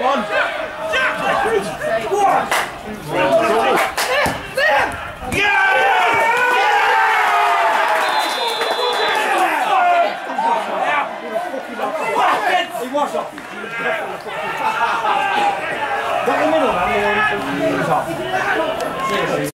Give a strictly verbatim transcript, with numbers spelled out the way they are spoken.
one. He was off. Got him in on that, he was off. Seriously.